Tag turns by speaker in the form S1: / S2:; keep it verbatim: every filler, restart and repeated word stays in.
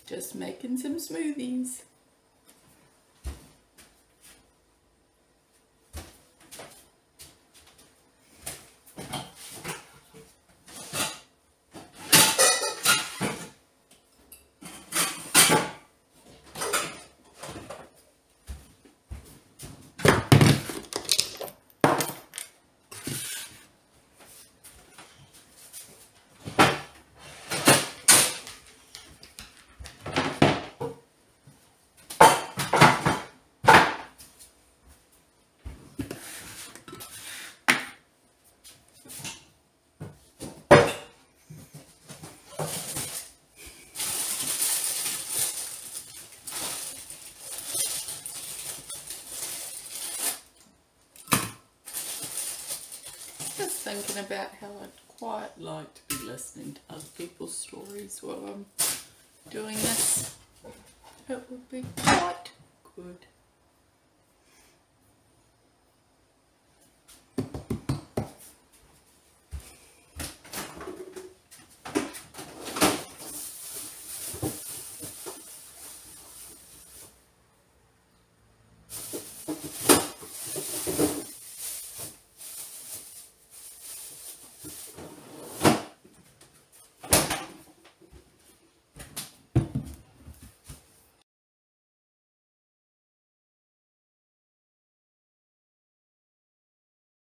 S1: Just making some smoothies. Just thinking about how I'd quite like to be listening to other people's stories while I'm doing this. It would be quite good.